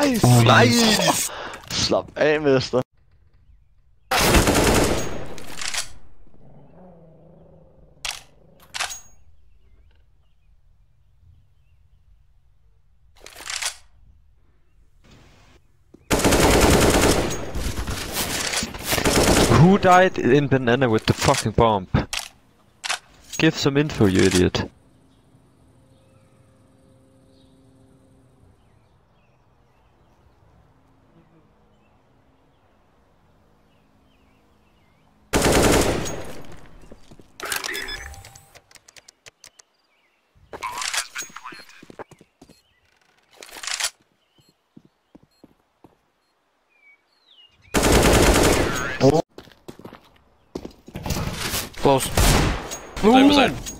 Nice! Oh, Nice! Slapp af med dig. Who died in banana with the fucking bomb? Give some info, you idiot. Close. Side by side.